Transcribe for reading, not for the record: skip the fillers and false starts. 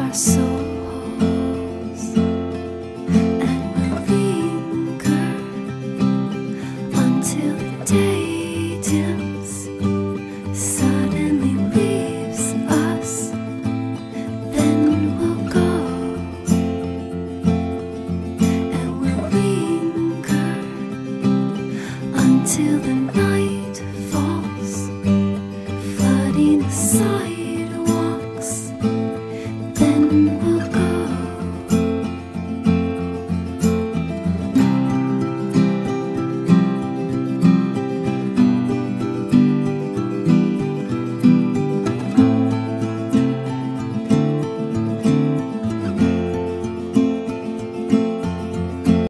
our souls, and we'll linger until the day dims, suddenly leaves us. Then we'll go, and we'll linger until the night